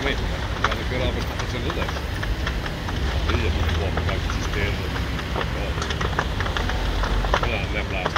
mettere, guarda che roba sta facendo adesso. Vedi, non può, qualche cisterna, quella è plastica.